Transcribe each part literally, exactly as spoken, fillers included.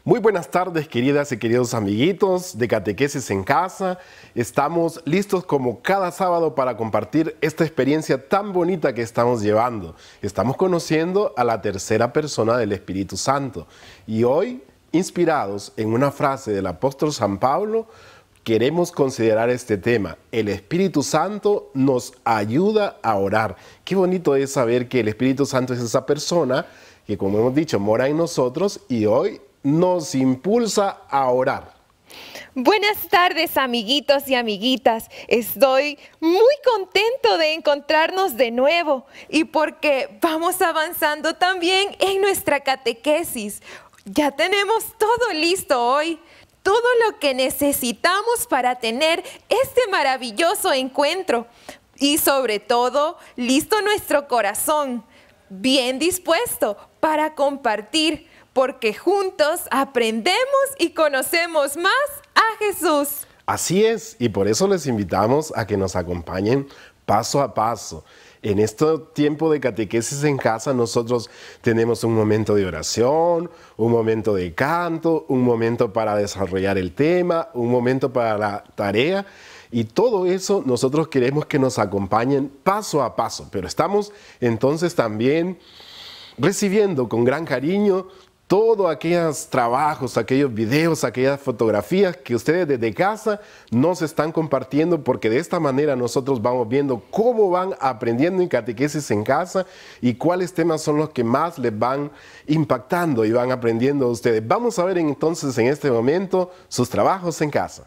Muy buenas tardes, queridas y queridos amiguitos de Catequesis en Casa. Estamos listos como cada sábado para compartir esta experiencia tan bonita que estamos llevando. Estamos conociendo a la tercera persona del Espíritu Santo. Y hoy, inspirados en una frase del apóstol San Pablo, queremos considerar este tema. El Espíritu Santo nos ayuda a orar. Qué bonito es saber que el Espíritu Santo es esa persona que, como hemos dicho, mora en nosotros y hoy nos impulsa a orar. Buenas tardes, amiguitos y amiguitas. Estoy muy contento de encontrarnos de nuevo y porque vamos avanzando también en nuestra catequesis. Ya tenemos todo listo hoy, todo lo que necesitamos para tener este maravilloso encuentro y sobre todo, listo nuestro corazón, bien dispuesto para compartir, porque juntos aprendemos y conocemos más a Jesús. Así es, y por eso les invitamos a que nos acompañen paso a paso. En este tiempo de catequesis en casa nosotros tenemos un momento de oración, un momento de canto, un momento para desarrollar el tema, un momento para la tarea. Y todo eso nosotros queremos que nos acompañen paso a paso. Pero estamos entonces también recibiendo con gran cariño todos aquellos trabajos, aquellos videos, aquellas fotografías que ustedes desde casa nos están compartiendo, porque de esta manera nosotros vamos viendo cómo van aprendiendo en catequesis en casa y cuáles temas son los que más les van impactando y van aprendiendo ustedes. Vamos a ver entonces en este momento sus trabajos en casa.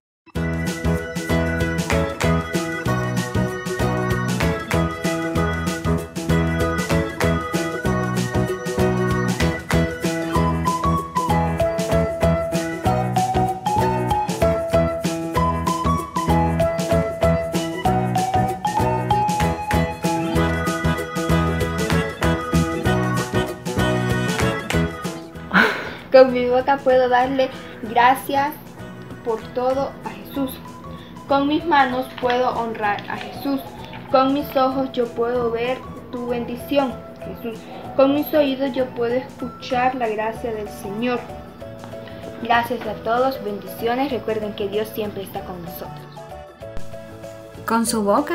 Con mi boca puedo darle gracias por todo a Jesús. Con mis manos puedo honrar a Jesús. Con mis ojos yo puedo ver tu bendición, Jesús. Con mis oídos yo puedo escuchar la gracia del Señor. Gracias a todos, bendiciones. Recuerden que Dios siempre está con nosotros. ¿Con su boca?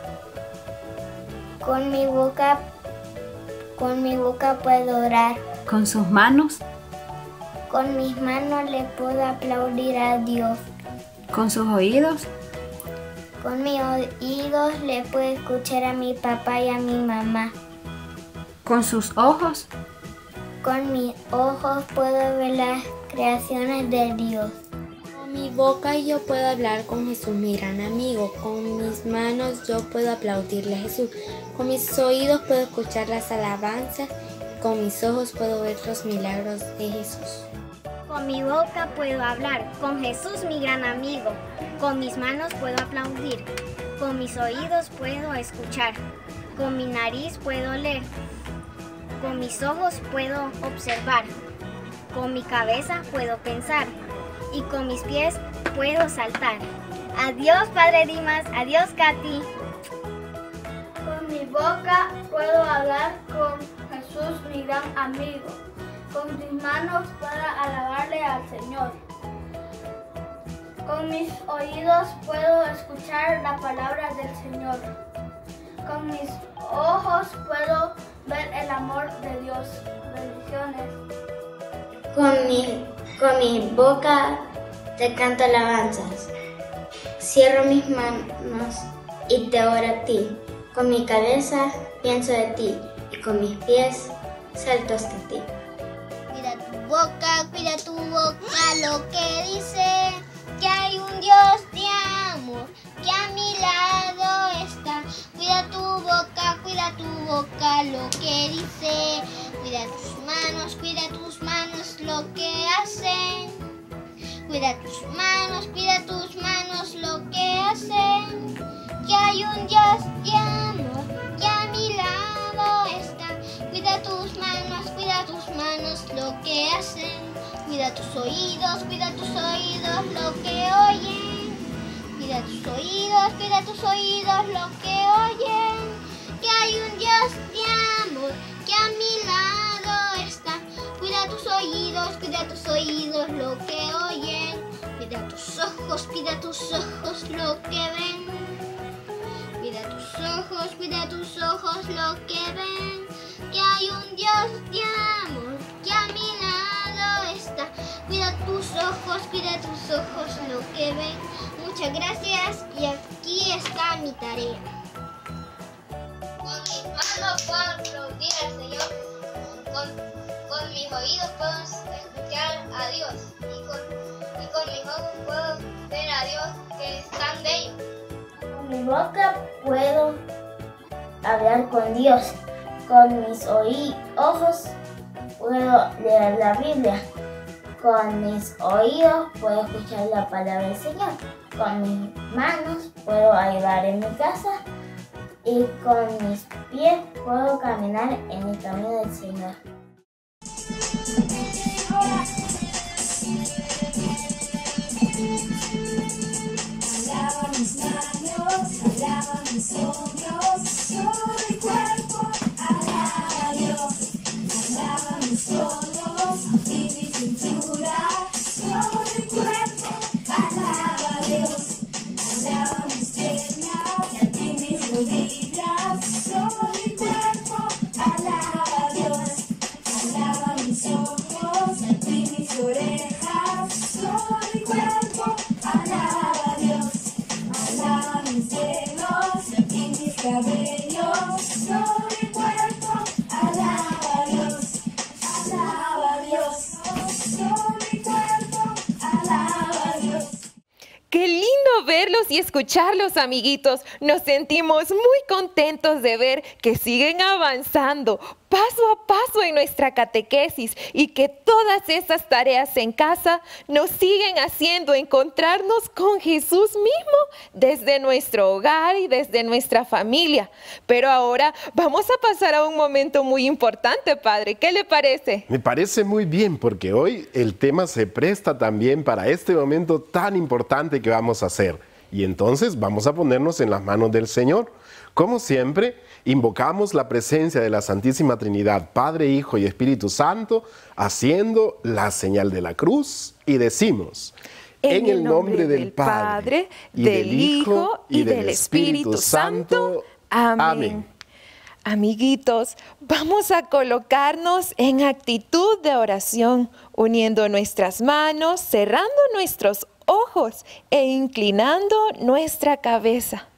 Con mi boca, con mi boca puedo orar. ¿Con sus manos? Con mis manos le puedo aplaudir a Dios. ¿Con sus oídos? Con mis oídos le puedo escuchar a mi papá y a mi mamá. ¿Con sus ojos? Con mis ojos puedo ver las creaciones de Dios. Con mi boca yo puedo hablar con Jesús, mi gran amigo. Con mis manos yo puedo aplaudirle a Jesús. Con mis oídos puedo escuchar las alabanzas. Con mis ojos puedo ver los milagros de Jesús. Con mi boca puedo hablar, con Jesús mi gran amigo. Con mis manos puedo aplaudir, con mis oídos puedo escuchar. Con mi nariz puedo oler, con mis ojos puedo observar. Con mi cabeza puedo pensar y con mis pies puedo saltar. Adiós, Padre Dimas, adiós, Katy. Con mi boca puedo hablar con Jesús, mi gran amigo. Con mis manos puedo alabarle al Señor. Con mis oídos puedo escuchar la palabra del Señor. Con mis ojos puedo ver el amor de Dios. Bendiciones. Con mi, con mi boca te canto alabanzas. Cierro mis manos y te oro a ti. Con mi cabeza pienso de ti y con mis pies salto hasta ti. Cuida tu boca, cuida tu boca, lo que dice que hay un Dios de amor que a mi lado está. Cuida tu boca, cuida tu boca, lo que dice. Cuida tus manos, cuida tus manos, lo que hacen. Cuida tus manos, cuida tus manos, lo que hacen. Que hay un Dios de amor que a mi lado está. Cuida tus manos, cuida tus manos, lo que hacen. Cuida tus oídos, cuida tus oídos, lo que oyen. Cuida tus oídos, cuida tus oídos, lo que oyen. Que hay un Dios de amor que a mi lado está. Cuida Cuida tus oídos, cuida tus oídos lo que oyen. Cuida tus ojos, cuida tus ojos lo que ven. Cuida tus ojos, cuida tus ojos lo que ven. Que hay un Dios de amor que a mi lado está. Cuida tus ojos, cuida tus ojos lo que ven. Muchas gracias y aquí está mi tarea. Con mis manos puedo aplaudir al Señor. Con, con mis oídos puedo escuchar a Dios. Y con, y con mis ojos puedo ver a Dios, que es tan bello. Con mi boca puedo hablar con Dios. Con mis ojos puedo leer la Biblia. Con mis oídos puedo escuchar la palabra del Señor. Con mis manos puedo ayudar en mi casa. Y con mis pies puedo caminar en el camino del Señor. Alaba mis manos, alaba mis hombros, todo mi cuerpo, alaba a Dios. Alaba mis codos y mi cintura, todo mi cuerpo, alaba a Dios. Alaba mis piernas y mis rodillas, todo mi cuerpo, alaba a Dios. Alaba mis ojos y mis orejas, todo mi cuerpo, alaba a Dios. Alaba mis dedos y mis cabellos, todo mi cuerpo, alaba a Dios. Alaba a Dios, todo mi cuerpo, alaba a Dios. Qué lindo verlos y escucharlos, amiguitos. Nos sentimos muy contentos de ver que siguen avanzando paso a paso en nuestra catequesis y que todas esas tareas en casa nos siguen haciendo encontrarnos con Jesús mismo desde nuestro hogar y desde nuestra familia. Pero ahora vamos a pasar a un momento muy importante, Padre. ¿Qué le parece? Me parece muy bien porque hoy el tema se presta también para este momento tan importante que vamos a hacer. Y entonces vamos a ponernos en las manos del Señor. Como siempre, invocamos la presencia de la Santísima Trinidad, Padre, Hijo y Espíritu Santo, haciendo la señal de la cruz y decimos: en el nombre del Padre, y del Hijo, y del Espíritu Santo. Amén. Amiguitos, vamos a colocarnos en actitud de oración, uniendo nuestras manos, cerrando nuestros ojos e inclinando nuestra cabeza.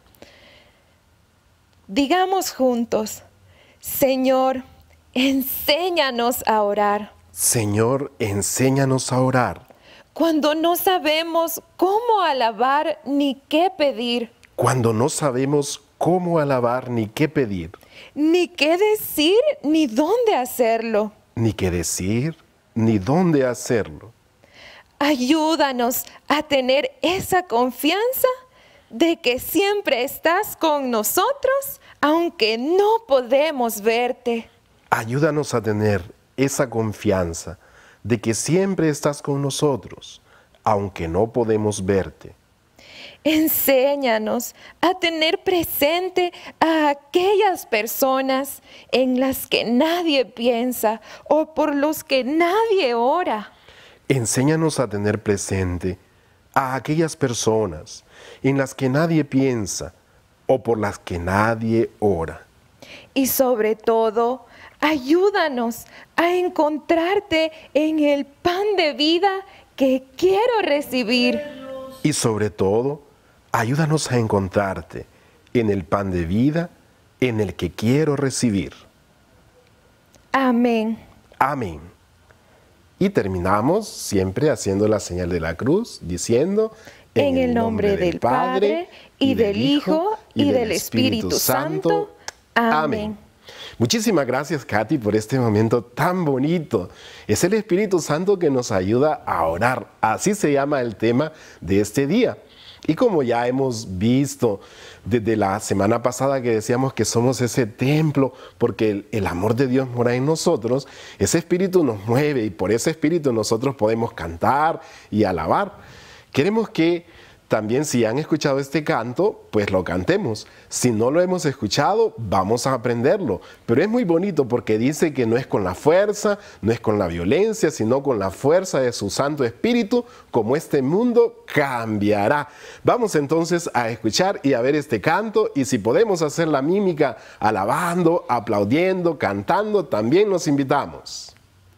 Digamos juntos: Señor, enséñanos a orar. Señor, enséñanos a orar. Cuando no sabemos cómo alabar ni qué pedir. Cuando no sabemos cómo alabar ni qué pedir. Ni qué decir ni dónde hacerlo. Ni qué decir ni dónde hacerlo. Ayúdanos a tener esa confianza de que siempre estás con nosotros, aunque no podemos verte. Ayúdanos a tener esa confianza de que siempre estás con nosotros, aunque no podemos verte. Enséñanos a tener presente a aquellas personas en las que nadie piensa o por los que nadie ora. Enséñanos a tener presente a aquellas personas en las que nadie piensa o por las que nadie ora. Y sobre todo, ayúdanos a encontrarte en el pan de vida que quiero recibir. Y sobre todo, ayúdanos a encontrarte en el pan de vida en el que quiero recibir. Amén. Amén. Y terminamos siempre haciendo la señal de la cruz, diciendo: en el nombre del Padre, y del Hijo, y del Espíritu Santo. Amén. Muchísimas gracias, Katy, por este momento tan bonito. Es el Espíritu Santo que nos ayuda a orar. Así se llama el tema de este día. Y como ya hemos visto desde la semana pasada que decíamos que somos ese templo porque el, el amor de Dios mora en nosotros, ese espíritu nos mueve y por ese espíritu nosotros podemos cantar y alabar. Queremos que también si han escuchado este canto, pues lo cantemos. Si no lo hemos escuchado, vamos a aprenderlo. Pero es muy bonito porque dice que no es con la fuerza, no es con la violencia, sino con la fuerza de su Santo Espíritu, como este mundo cambiará. Vamos entonces a escuchar y a ver este canto, y si podemos hacer la mímica alabando, aplaudiendo, cantando, también los invitamos.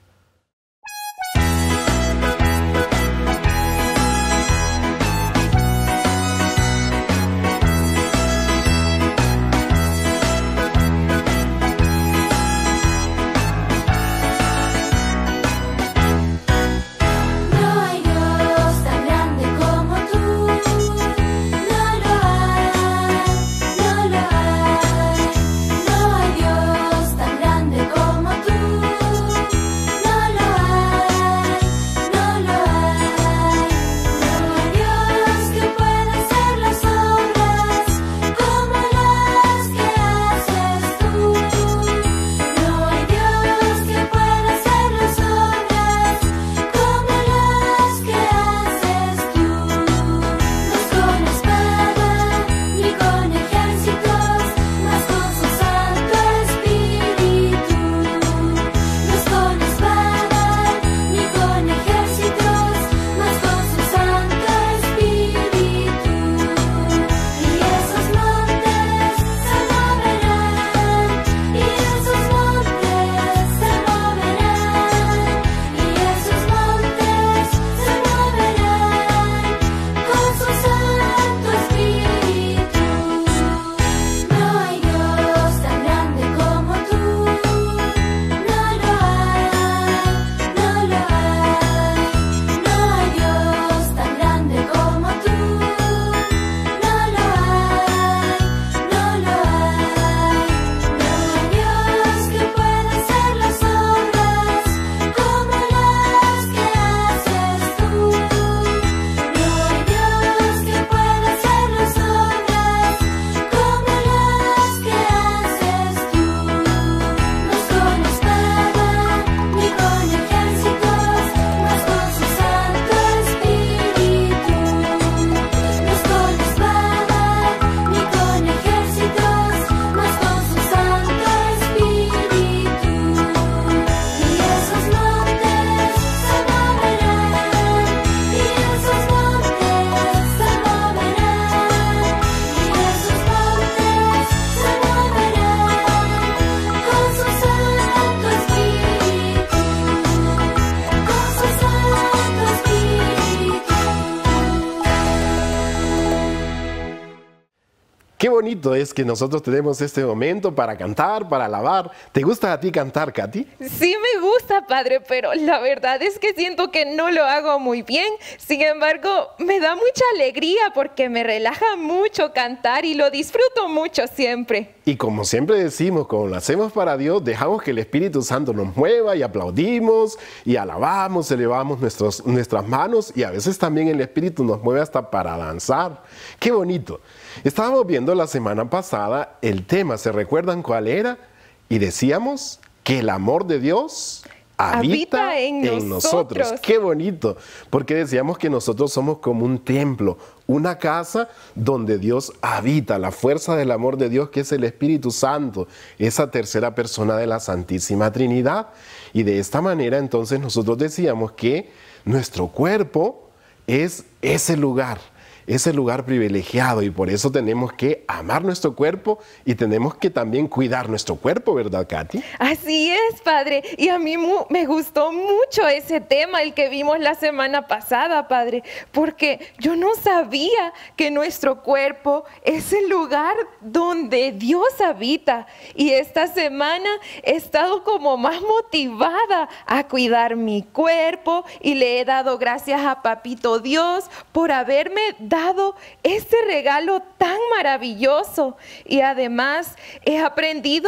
Qué bonito es que nosotros tenemos este momento para cantar, para alabar. ¿Te gusta a ti cantar, Katy? Sí me gusta, padre, pero la verdad es que siento que no lo hago muy bien. Sin embargo, me da mucha alegría porque me relaja mucho cantar y lo disfruto mucho siempre. Y como siempre decimos, como lo hacemos para Dios, dejamos que el Espíritu Santo nos mueva y aplaudimos y alabamos, elevamos nuestros, nuestras manos, y a veces también el Espíritu nos mueve hasta para danzar. ¡Qué bonito! Estábamos viendo la semana pasada el tema, ¿se recuerdan cuál era? Y decíamos que el amor de Dios habita, habita en, en nosotros. nosotros. ¡Qué bonito! Porque decíamos que nosotros somos como un templo, una casa donde Dios habita, la fuerza del amor de Dios, que es el Espíritu Santo, esa tercera persona de la Santísima Trinidad. Y de esta manera entonces nosotros decíamos que nuestro cuerpo es ese lugar, ese lugar privilegiado, y por eso tenemos que amar nuestro cuerpo y tenemos que también cuidar nuestro cuerpo, ¿verdad, Katy? Así es, padre, y a mí mu me gustó mucho ese tema, el que vimos la semana pasada, padre, porque yo no sabía que nuestro cuerpo es el lugar donde Dios habita, y esta semana he estado como más motivada a cuidar mi cuerpo, y le he dado gracias a Papito Dios por haberme dado dado este regalo tan maravilloso, y además he aprendido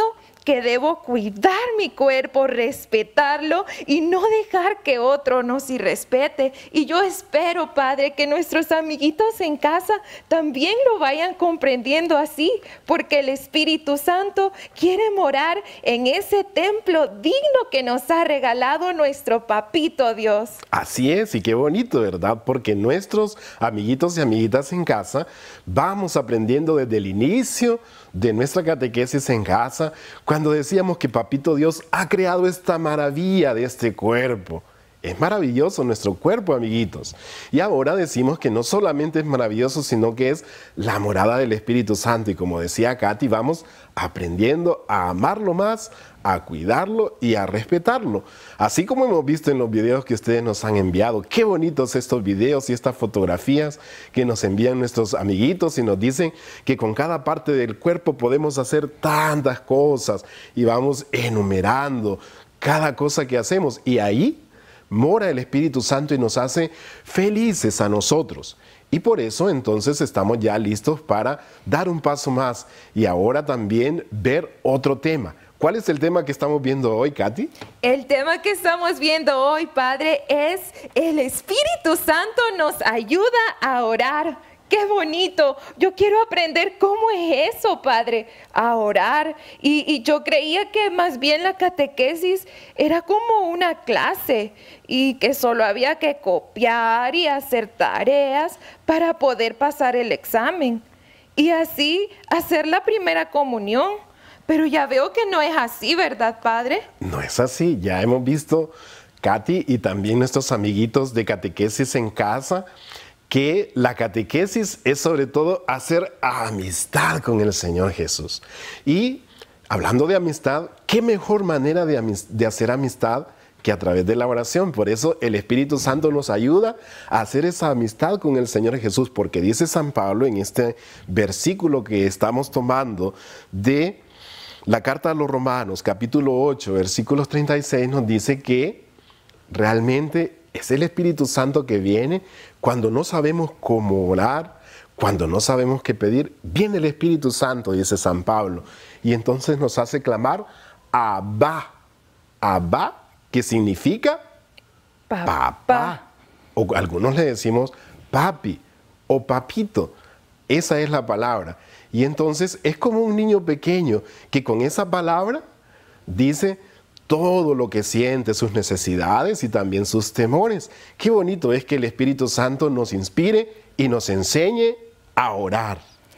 que debo cuidar mi cuerpo, respetarlo y no dejar que otro nos irrespete. Y yo espero, Padre, que nuestros amiguitos en casa también lo vayan comprendiendo así, porque el Espíritu Santo quiere morar en ese templo digno que nos ha regalado nuestro Papito Dios. Así es, y qué bonito, ¿verdad? Porque nuestros amiguitos y amiguitas en casa vamos aprendiendo desde el inicio de nuestra catequesis en casa, cuando decíamos que Papito Dios ha creado esta maravilla de este cuerpo. Es maravilloso nuestro cuerpo, amiguitos. Y ahora decimos que no solamente es maravilloso, sino que es la morada del Espíritu Santo. Y como decía Katy, vamos aprendiendo a amarlo más, a cuidarlo y a respetarlo. Así como hemos visto en los videos que ustedes nos han enviado. Qué bonitos estos videos y estas fotografías que nos envían nuestros amiguitos y nos dicen que con cada parte del cuerpo podemos hacer tantas cosas. Y vamos enumerando cada cosa que hacemos. Y ahí mora el Espíritu Santo y nos hace felices a nosotros. Y por eso entonces estamos ya listos para dar un paso más y ahora también ver otro tema. ¿Cuál es el tema que estamos viendo hoy, Katy? El tema que estamos viendo hoy, Padre, es el Espíritu Santo nos ayuda a orar. ¡Qué bonito! Yo quiero aprender cómo es eso, Padre, a orar. Y, y yo creía que más bien la catequesis era como una clase y que solo había que copiar y hacer tareas para poder pasar el examen. Y así hacer la primera comunión. Pero ya veo que no es así, ¿verdad, Padre? No es así. Ya hemos visto, Katy, y también nuestros amiguitos de catequesis en casa, que la catequesis es sobre todo hacer amistad con el Señor Jesús. Y hablando de amistad, ¿qué mejor manera de, amist- de hacer amistad que a través de la oración? Por eso el Espíritu Santo nos ayuda a hacer esa amistad con el Señor Jesús, porque dice San Pablo en este versículo que estamos tomando de la carta a los Romanos, capítulo ocho, versículos treinta y seis, nos dice que realmente es el Espíritu Santo que viene cuando no sabemos cómo orar, cuando no sabemos qué pedir. Viene el Espíritu Santo, dice San Pablo, y entonces nos hace clamar Abba. Abba, que significa papá. papá. O algunos le decimos papi o papito. Esa es la palabra. Y entonces es como un niño pequeño que con esa palabra dice todo lo que siente, sus necesidades y también sus temores. Qué bonito es que el Espíritu Santo nos inspire y nos enseñe a orar.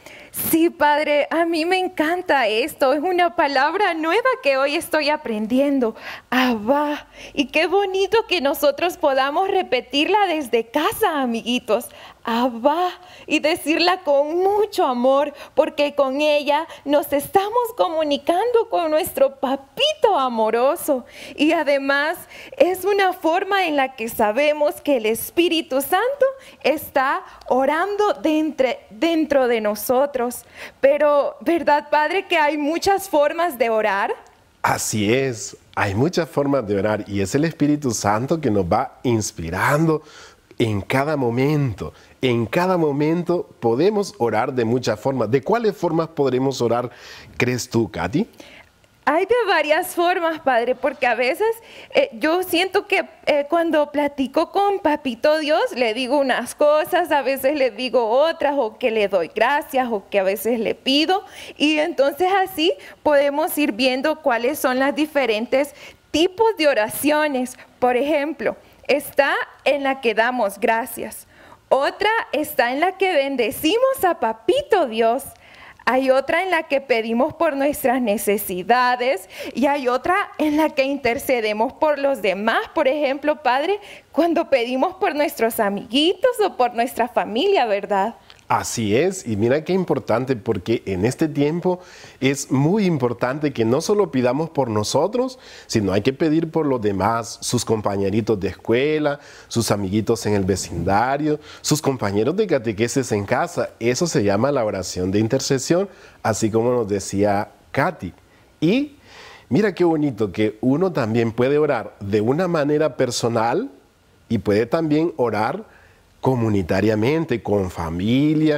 Sí, Padre, a mí me encanta esto. Es una palabra nueva que hoy estoy aprendiendo. Abba. Y qué bonito que nosotros podamos repetirla desde casa, amiguitos. Abba. Y decirla con mucho amor, porque con ella nos estamos comunicando con nuestro papito amoroso. Y además es una forma en la que sabemos que el Espíritu Santo está orando dentro, dentro de nosotros. Pero, ¿verdad, Padre, que hay muchas formas de orar? Así es, hay muchas formas de orar y es el Espíritu Santo que nos va inspirando en cada momento. En cada momento podemos orar de muchas formas. ¿De cuáles formas podremos orar, crees tú, Katy? Hay de varias formas, Padre, porque a veces eh, yo siento que eh, cuando platico con Papito Dios, le digo unas cosas, a veces le digo otras, o que le doy gracias, o que a veces le pido. Y entonces así podemos ir viendo cuáles son las diferentes tipos de oraciones. Por ejemplo, está en la que damos gracias. Otra está en la que bendecimos a Papito Dios. Hay otra en la que pedimos por nuestras necesidades y hay otra en la que intercedemos por los demás. Por ejemplo, Padre, cuando pedimos por nuestros amiguitos o por nuestra familia, ¿verdad? Así es, y mira qué importante, porque en este tiempo es muy importante que no solo pidamos por nosotros, sino hay que pedir por los demás, sus compañeritos de escuela, sus amiguitos en el vecindario, sus compañeros de catequesis en casa. Eso se llama la oración de intercesión, así como nos decía Katy. Y mira qué bonito que uno también puede orar de una manera personal y puede también orar comunitariamente, con familia,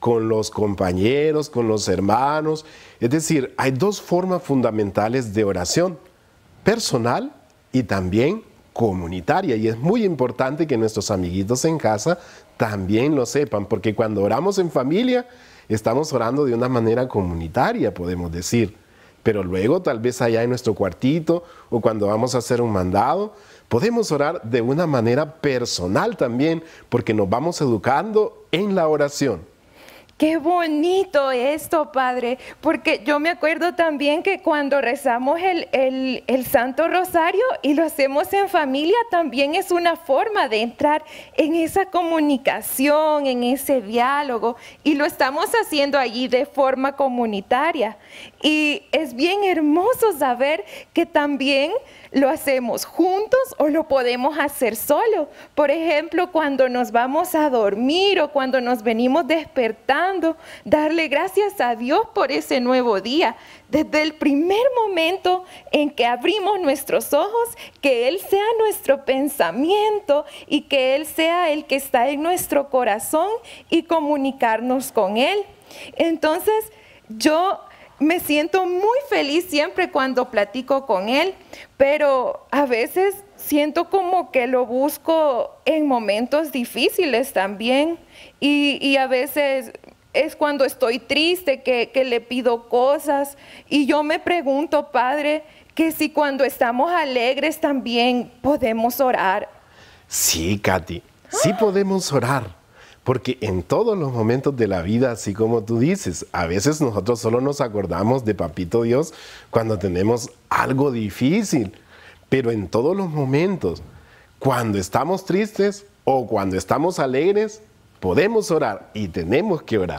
con los compañeros, con los hermanos. Es decir, hay dos formas fundamentales de oración, personal y también comunitaria. Y es muy importante que nuestros amiguitos en casa también lo sepan, porque cuando oramos en familia, estamos orando de una manera comunitaria, podemos decir. Pero luego, tal vez allá en nuestro cuartito o cuando vamos a hacer un mandado, podemos orar de una manera personal también, porque nos vamos educando en la oración. Qué bonito esto, Padre, porque yo me acuerdo también que cuando rezamos el, el, el Santo Rosario y lo hacemos en familia, también es una forma de entrar en esa comunicación, en ese diálogo, y lo estamos haciendo allí de forma comunitaria. Y es bien hermoso saber que también lo hacemos juntos o lo podemos hacer solo. Por ejemplo, cuando nos vamos a dormir o cuando nos venimos despertando, darle gracias a Dios por ese nuevo día. Desde el primer momento en que abrimos nuestros ojos, que Él sea nuestro pensamiento y que Él sea el que está en nuestro corazón y comunicarnos con Él. Entonces, yo me siento muy feliz siempre cuando platico con Él, pero a veces siento como que lo busco en momentos difíciles también, y, y a veces es cuando estoy triste que, que le pido cosas, y yo me pregunto, Padre, que si cuando estamos alegres también podemos orar. Sí, Katy, sí podemos orar. Porque en todos los momentos de la vida, así como tú dices, a veces nosotros solo nos acordamos de Papito Dios cuando tenemos algo difícil. Pero en todos los momentos, cuando estamos tristes o cuando estamos alegres, podemos orar y tenemos que orar.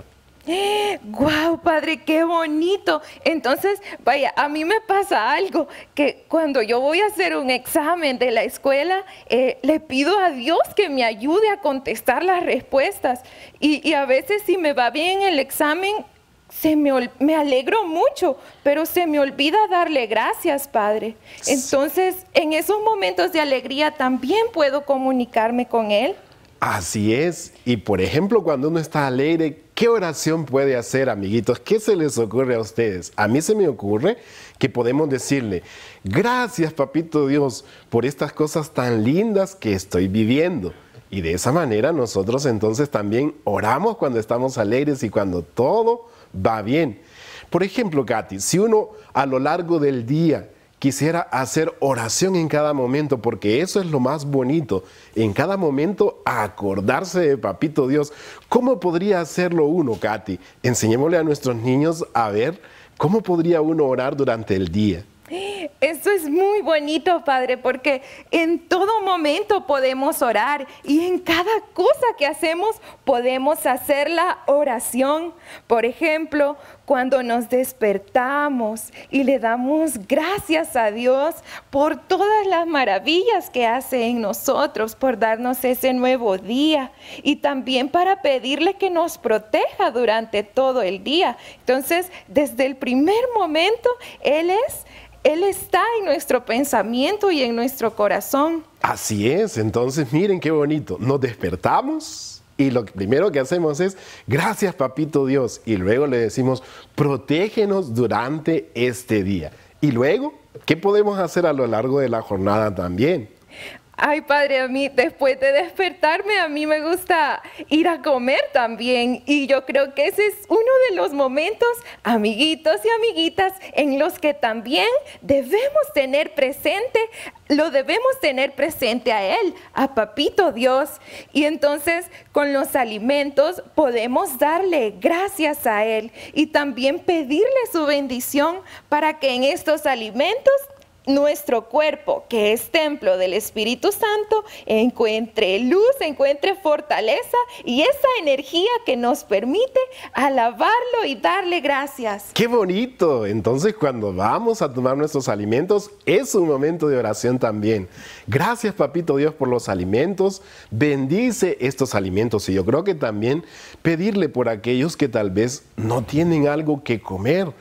¡Guau, Padre, qué bonito! Entonces, vaya, a mí me pasa algo, que cuando yo voy a hacer un examen de la escuela, eh, le pido a Dios que me ayude a contestar las respuestas. Y, y a veces si me va bien el examen, se me, me alegro mucho, pero se me olvida darle gracias, Padre. Entonces, en esos momentos de alegría también puedo comunicarme con Él. Así es. Y por ejemplo, cuando uno está alegre, ¿qué oración puede hacer, amiguitos? ¿Qué se les ocurre a ustedes? A mí se me ocurre que podemos decirle, gracias, Papito Dios, por estas cosas tan lindas que estoy viviendo. Y de esa manera nosotros entonces también oramos cuando estamos alegres y cuando todo va bien. Por ejemplo, Katy, si uno a lo largo del día quisiera hacer oración en cada momento, porque eso es lo más bonito, en cada momento acordarse de Papito Dios. ¿Cómo podría hacerlo uno, Katy? Enseñémosle a nuestros niños a ver cómo podría uno orar durante el día. Eso es muy bonito, Padre, porque en todo momento podemos orar y en cada cosa que hacemos podemos hacer la oración. Por ejemplo, cuando nos despertamos y le damos gracias a Dios por todas las maravillas que hace en nosotros, por darnos ese nuevo día y también para pedirle que nos proteja durante todo el día. Entonces, desde el primer momento, Él es... Él está en nuestro pensamiento y en nuestro corazón. Así es, entonces miren qué bonito. Nos despertamos y lo primero que hacemos es, gracias Papito Dios. Y luego le decimos, protégenos durante este día. Y luego, ¿qué podemos hacer a lo largo de la jornada también? Ay, Padre, a mí después de despertarme, a mí me gusta ir a comer también. Y yo creo que ese es uno de los momentos, amiguitos y amiguitas, en los que también debemos tener presente, lo debemos tener presente a Él, a Papito Dios. Y entonces, con los alimentos podemos darle gracias a Él y también pedirle su bendición para que en estos alimentos nuestro cuerpo, que es templo del Espíritu Santo, encuentre luz, encuentre fortaleza y esa energía que nos permite alabarlo y darle gracias. ¡Qué bonito! Entonces, cuando vamos a tomar nuestros alimentos, es un momento de oración también. Gracias, Papito Dios, por los alimentos. Bendice estos alimentos. Y yo creo que también pedirle por aquellos que tal vez no tienen algo que comer.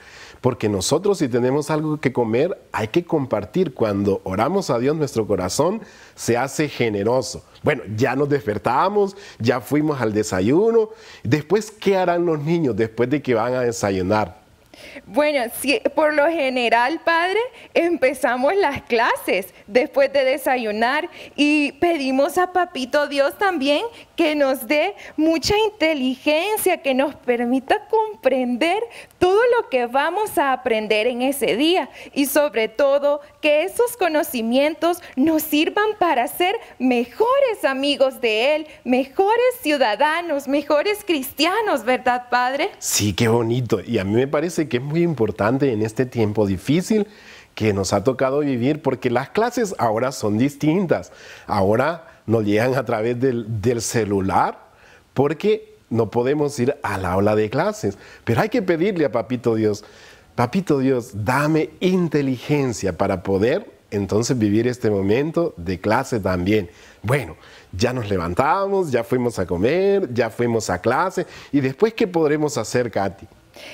porque nosotros si tenemos algo que comer, hay que compartir. Cuando oramos a Dios, nuestro corazón se hace generoso. Bueno, ya nos despertamos, ya fuimos al desayuno. Después, ¿qué harán los niños después de que van a desayunar? Bueno, si, por lo general, padre, empezamos las clases después de desayunar y pedimos a Papito Dios también que nos dé mucha inteligencia, que nos permita comprender todo lo que vamos a aprender en ese día y sobre todo que esos conocimientos nos sirvan para ser mejores amigos de Él, mejores ciudadanos, mejores cristianos, ¿verdad, padre? Sí, qué bonito. Y a mí me parece que es muy importante en este tiempo difícil que nos ha tocado vivir, porque las clases ahora son distintas. Ahora nos llegan a través del, del celular, porque no podemos ir al aula de clases. Pero hay que pedirle a Papito Dios, Papito Dios, dame inteligencia para poder entonces vivir este momento de clase también. Bueno, ya nos levantamos, ya fuimos a comer, ya fuimos a clase. ¿Y después qué podremos hacer, Katy?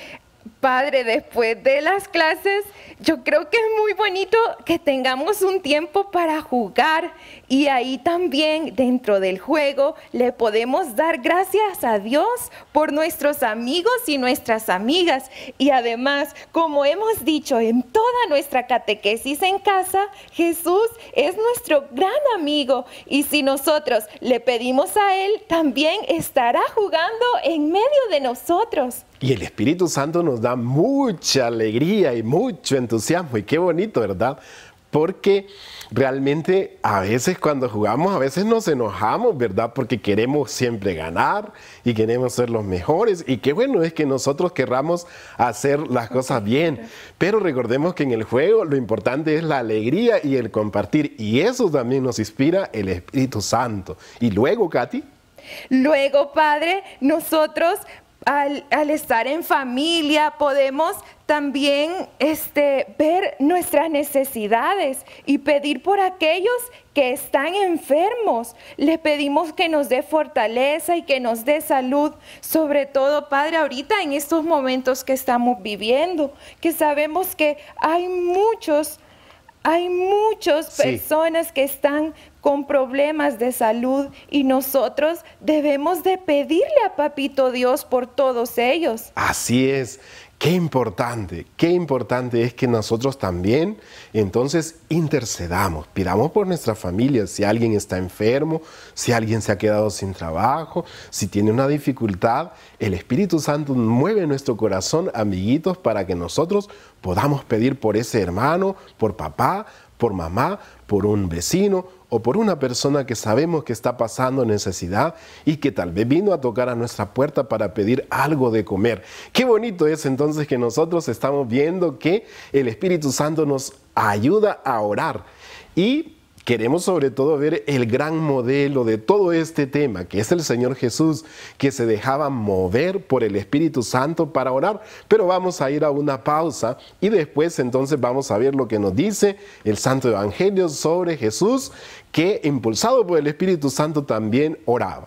Padre, después de las clases, yo creo que es muy bonito que tengamos un tiempo para jugar y ahí también dentro del juego le podemos dar gracias a Dios por nuestros amigos y nuestras amigas. Y además, como hemos dicho en toda nuestra catequesis en casa, Jesús es nuestro gran amigo y si nosotros le pedimos a Él, también estará jugando en medio de nosotros. Y el Espíritu Santo nos da mucha alegría y mucho entusiasmo. Y qué bonito, ¿verdad? Porque realmente a veces cuando jugamos, a veces nos enojamos, ¿verdad? Porque queremos siempre ganar y queremos ser los mejores. Y qué bueno es que nosotros querramos hacer las cosas bien. Pero recordemos que en el juego lo importante es la alegría y el compartir. Y eso también nos inspira el Espíritu Santo. Y luego, Katy. Luego, Padre, nosotros... Al, al estar en familia podemos también este, ver nuestras necesidades y pedir por aquellos que están enfermos. Le pedimos que nos dé fortaleza y que nos dé salud, sobre todo, Padre, ahorita en estos momentos que estamos viviendo, que sabemos que hay muchos, hay muchas Sí. personas que están con problemas de salud y nosotros debemos de pedirle a Papito Dios por todos ellos. Así es. Qué importante, qué importante es que nosotros también entonces intercedamos, pidamos por nuestra familia, si alguien está enfermo, si alguien se ha quedado sin trabajo, si tiene una dificultad, el Espíritu Santo mueve nuestro corazón, amiguitos, para que nosotros podamos pedir por ese hermano, por papá, por mamá, por un vecino o por una persona que sabemos que está pasando necesidad y que tal vez vino a tocar a nuestra puerta para pedir algo de comer. Qué bonito es entonces que nosotros estamos viendo que el Espíritu Santo nos ayuda a orar y queremos sobre todo ver el gran modelo de todo este tema, que es el Señor Jesús, que se dejaba mover por el Espíritu Santo para orar. Pero vamos a ir a una pausa y después entonces vamos a ver lo que nos dice el Santo Evangelio sobre Jesús, que impulsado por el Espíritu Santo también oraba.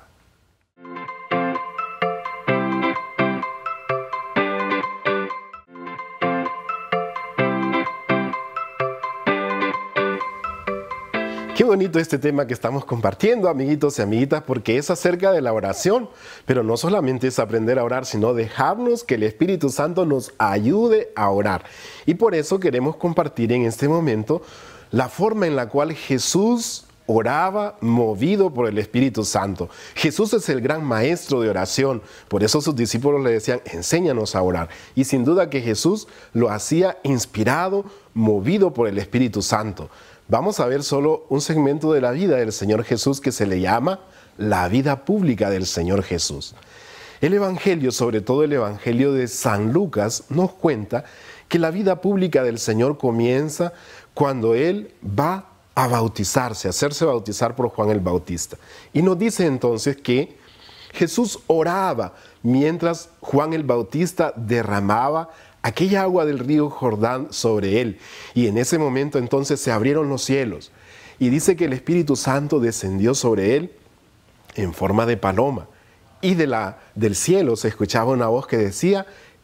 Qué bonito este tema que estamos compartiendo, amiguitos y amiguitas, porque es acerca de la oración, pero no solamente es aprender a orar, sino dejarnos que el Espíritu Santo nos ayude a orar. Y por eso queremos compartir en este momento la forma en la cual Jesús oraba movido por el Espíritu Santo. Jesús es el gran maestro de oración, por eso sus discípulos le decían, enséñanos a orar. Y sin duda que Jesús lo hacía inspirado, movido por el Espíritu Santo. Vamos a ver solo un segmento de la vida del Señor Jesús que se le llama la vida pública del Señor Jesús. El Evangelio, sobre todo el Evangelio de San Lucas, nos cuenta que la vida pública del Señor comienza cuando Él va a bautizarse, a hacerse bautizar por Juan el Bautista. Y nos dice entonces que Jesús oraba mientras Juan el Bautista derramaba aquella agua del río Jordán sobre él. Y en ese momento entonces se abrieron los cielos. Y dice que el Espíritu Santo descendió sobre él en forma de paloma. Y de la, del cielo se escuchaba una voz que decía,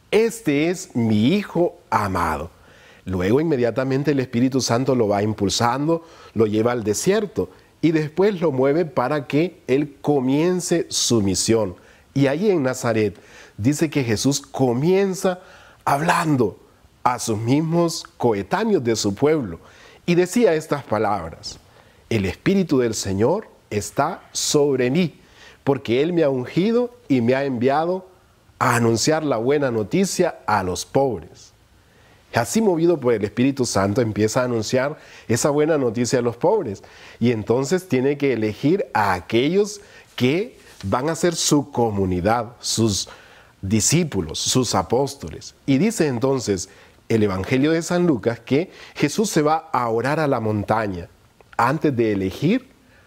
este es mi Hijo amado. Luego inmediatamente el Espíritu Santo lo va impulsando, lo lleva al desierto y después lo mueve para que Él comience su misión. Y ahí en Nazaret dice que Jesús comienza hablando a sus mismos coetáneos de su pueblo y decía estas palabras: el Espíritu del Señor está sobre mí, porque Él me ha ungido y me ha enviado a anunciar la buena noticia a los pobres. Así, movido por el Espíritu Santo, empieza a anunciar esa buena noticia a los pobres. Y entonces tiene que elegir a aquellos que van a ser su comunidad, sus discípulos, sus apóstoles. Y dice entonces el Evangelio de San Lucas que Jesús se va a orar a la montaña antes de elegir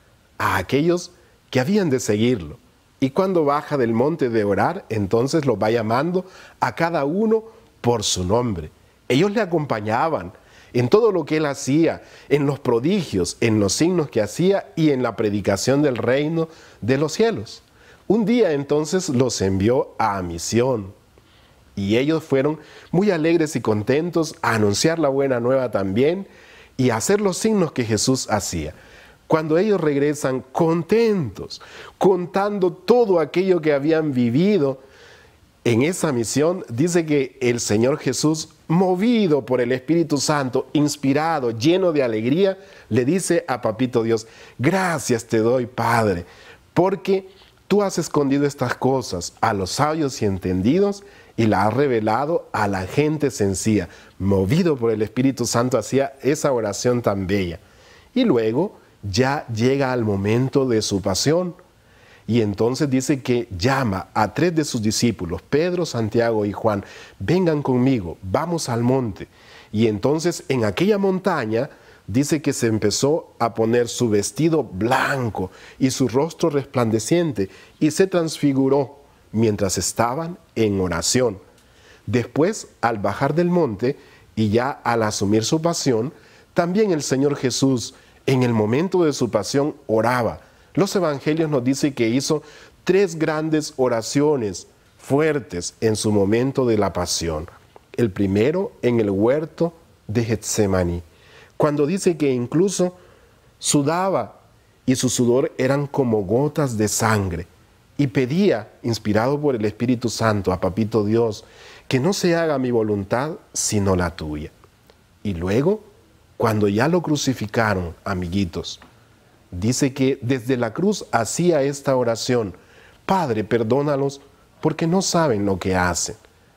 a aquellos que habían de seguirlo. Y cuando baja del monte de orar, entonces los va llamando a cada uno por su nombre. Ellos le acompañaban en todo lo que Él hacía, en los prodigios, en los signos que hacía y en la predicación del reino de los cielos. Un día entonces los envió a misión y ellos fueron muy alegres y contentos a anunciar la buena nueva también y a hacer los signos que Jesús hacía. Cuando ellos regresan contentos, contando todo aquello que habían vivido en esa misión, dice que el Señor Jesús, movido por el Espíritu Santo, inspirado, lleno de alegría, le dice a Papito Dios: gracias te doy, Padre, porque tú has escondido estas cosas a los sabios y entendidos y las has revelado a la gente sencilla. Movido por el Espíritu Santo hacía esa oración tan bella. Y luego ya llega al momento de su pasión. Y entonces dice que llama a tres de sus discípulos, Pedro, Santiago y Juan: vengan conmigo, vamos al monte. Y entonces en aquella montaña dice que se empezó a poner su vestido blanco y su rostro resplandeciente y se transfiguró mientras estaban en oración. Después, al bajar del monte y ya al asumir su pasión, también el Señor Jesús en el momento de su pasión oraba. Los evangelios nos dicen que hizo tres grandes oraciones fuertes en su momento de la pasión. El primero en el huerto de Getsemaní, cuando dice que incluso sudaba y su sudor eran como gotas de sangre y pedía, inspirado por el Espíritu Santo, a Papito Dios, que no se haga mi voluntad sino la tuya. Y luego, cuando ya lo crucificaron, amiguitos, dice que desde la cruz hacía esta oración: Padre, perdónalos porque no saben lo que hacen.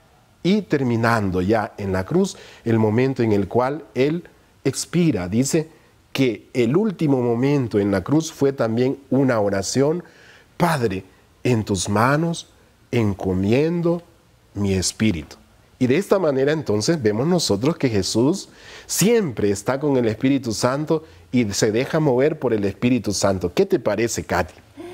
Y terminando ya en la cruz, el momento en el cual Él expira, dice que el último momento en la cruz fue también una oración: Padre, en tus manos encomiendo mi espíritu. Y de esta manera entonces vemos nosotros que Jesús siempre está con el Espíritu Santo y se deja mover por el Espíritu Santo. ¿Qué te parece, Katy?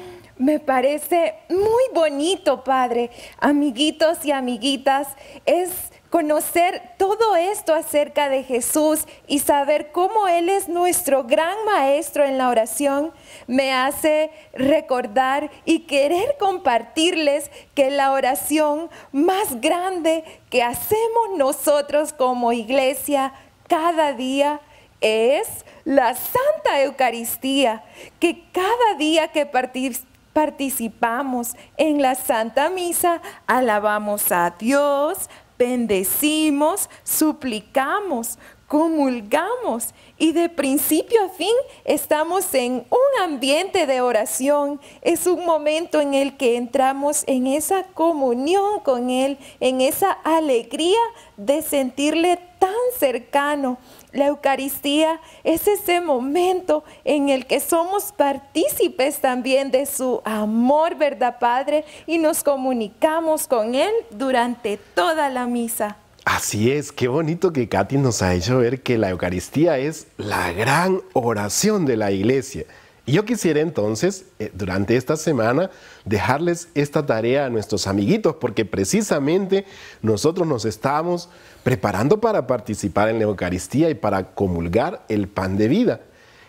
Me parece muy bonito, Padre. Amiguitos y amiguitas, es conocer todo esto acerca de Jesús y saber cómo Él es nuestro gran maestro en la oración, me hace recordar y querer compartirles que la oración más grande que hacemos nosotros como iglesia cada día es la Santa Eucaristía, que cada día que participamos participamos en la Santa Misa, alabamos a Dios, bendecimos, suplicamos, comulgamos y de principio a fin estamos en un ambiente de oración. Es un momento en el que entramos en esa comunión con Él, en esa alegría de sentirle tan cercano. La Eucaristía es ese momento en el que somos partícipes también de su amor, ¿verdad, Padre? Y nos comunicamos con Él durante toda la misa. Así es, qué bonito que Katy nos ha hecho ver que la Eucaristía es la gran oración de la iglesia. Y yo quisiera entonces, eh, durante esta semana, dejarles esta tarea a nuestros amiguitos, porque precisamente nosotros nos estamos preparando para participar en la Eucaristía y para comulgar el pan de vida.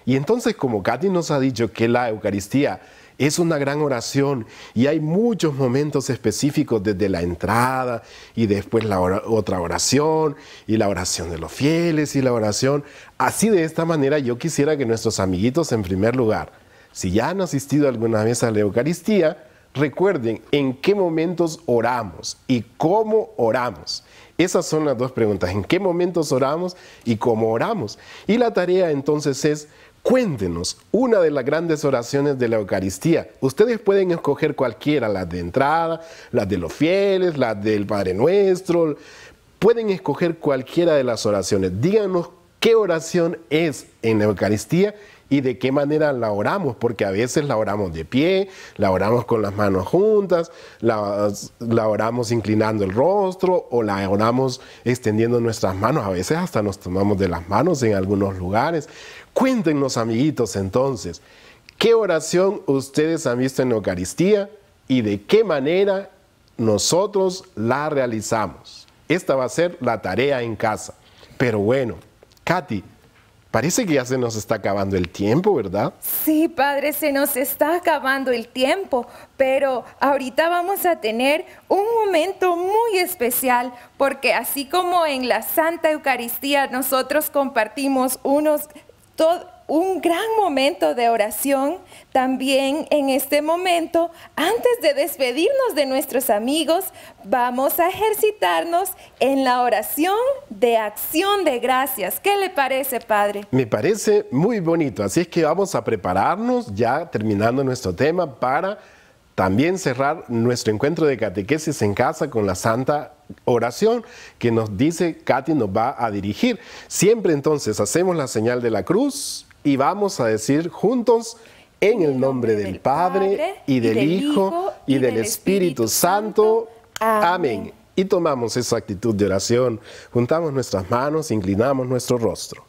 Y entonces, como Katy nos ha dicho que la Eucaristía es una gran oración y hay muchos momentos específicos desde la entrada y después la or- otra oración y la oración de los fieles y la oración. Así, de esta manera, yo quisiera que nuestros amiguitos, en primer lugar, si ya han asistido alguna vez a la Eucaristía, recuerden en qué momentos oramos y cómo oramos. Esas son las dos preguntas, ¿en qué momentos oramos y cómo oramos? Y la tarea entonces es, cuéntenos una de las grandes oraciones de la Eucaristía. Ustedes pueden escoger cualquiera, las de entrada, las de los fieles, las del Padre Nuestro. Pueden escoger cualquiera de las oraciones. Díganos qué oración es en la Eucaristía y de qué manera la oramos, porque a veces la oramos de pie, la oramos con las manos juntas, la, la oramos inclinando el rostro o la oramos extendiendo nuestras manos. A veces hasta nos tomamos de las manos en algunos lugares. Cuéntenos, amiguitos, entonces, ¿qué oración ustedes han visto en la Eucaristía y de qué manera nosotros la realizamos? Esta va a ser la tarea en casa. Pero bueno, Katy, parece que ya se nos está acabando el tiempo, ¿verdad? Sí, Padre, se nos está acabando el tiempo, pero ahorita vamos a tener un momento muy especial, porque así como en la Santa Eucaristía nosotros compartimos unos, todo, un gran momento de oración, también en este momento, antes de despedirnos de nuestros amigos, vamos a ejercitarnos en la oración de acción de gracias. ¿Qué le parece, Padre? Me parece muy bonito, así es que vamos a prepararnos ya terminando nuestro tema para también cerrar nuestro encuentro de catequesis en casa con la Santa Oración que nos dice Katy nos va a dirigir. Siempre entonces hacemos la señal de la cruz y vamos a decir juntos: en el nombre del Padre, y del Hijo, y del Espíritu Santo. Amén. Y tomamos esa actitud de oración, juntamos nuestras manos, inclinamos nuestro rostro.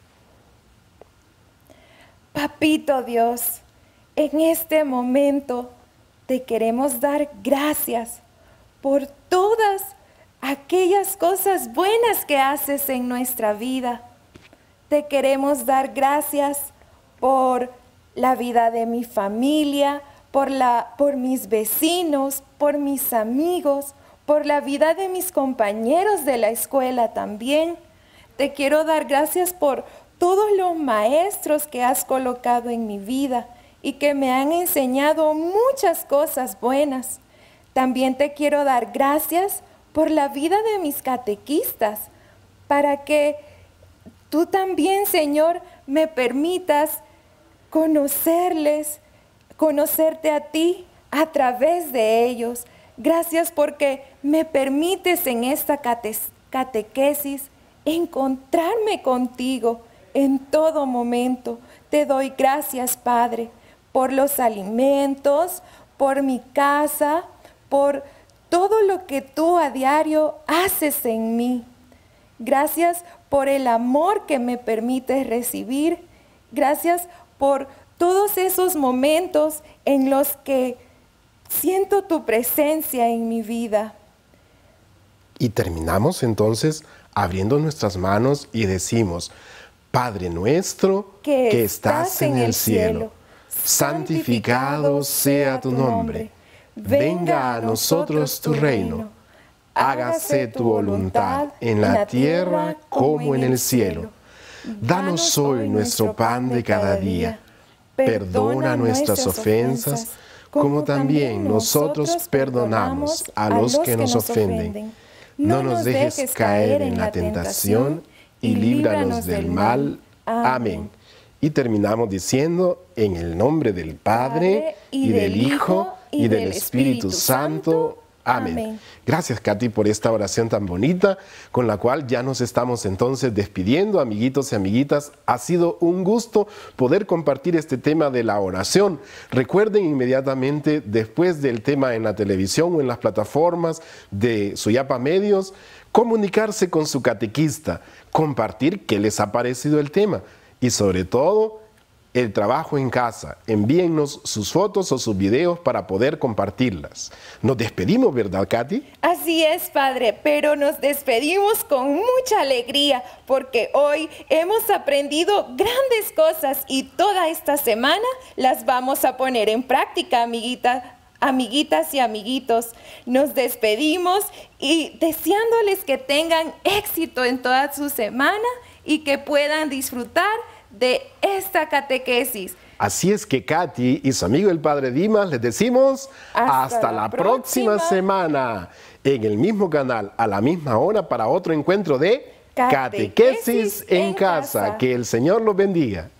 Papito Dios, en este momento te queremos dar gracias por todas aquellas cosas buenas que haces en nuestra vida. Te queremos dar gracias por la vida de mi familia, por, la, por mis vecinos, por mis amigos, por la vida de mis compañeros de la escuela también. Te quiero dar gracias por todos los maestros que has colocado en mi vida y que me han enseñado muchas cosas buenas. También te quiero dar gracias por la vida de mis catequistas, para que tú también, Señor, me permitas conocerles, conocerte a ti a través de ellos. Gracias porque me permites en esta cate- catequesis encontrarme contigo en todo momento. Te doy gracias, Padre, por los alimentos, por mi casa, por todo lo que tú a diario haces en mí. Gracias por el amor que me permites recibir. Gracias por todos esos momentos en los que siento tu presencia en mi vida. Y terminamos entonces abriendo nuestras manos y decimos: Padre nuestro que, que estás en el cielo, santificado sea tu nombre. Venga a nosotros tu reino. Hágase tu voluntad en la tierra como en el cielo. Danos hoy nuestro pan de cada día. Perdona nuestras ofensas, como también nosotros perdonamos a los que nos ofenden. No nos dejes caer en la tentación y líbranos del mal. Amén. Y terminamos diciendo: en el nombre del Padre, y del Hijo, y del Espíritu Santo. Amén. Amén. Gracias, Katy, por esta oración tan bonita, con la cual ya nos estamos entonces despidiendo, amiguitos y amiguitas. Ha sido un gusto poder compartir este tema de la oración. Recuerden inmediatamente, después del tema en la televisión o en las plataformas de Suyapa Medios, comunicarse con su catequista, compartir qué les ha parecido el tema y sobre todo, el trabajo en casa. Envíennos sus fotos o sus videos para poder compartirlas. Nos despedimos, ¿verdad, Katy? Así es, Padre, pero nos despedimos con mucha alegría porque hoy hemos aprendido grandes cosas y toda esta semana las vamos a poner en práctica, amiguitas. Amiguitas y amiguitos, nos despedimos y deseándoles que tengan éxito en toda su semana y que puedan disfrutar de esta catequesis. Así es que Katy y su amigo el Padre Dimas les decimos hasta, hasta la, la próxima. próxima semana en el mismo canal a la misma hora para otro encuentro de Catequesis, Catequesis en, en casa. casa. Que el Señor los bendiga.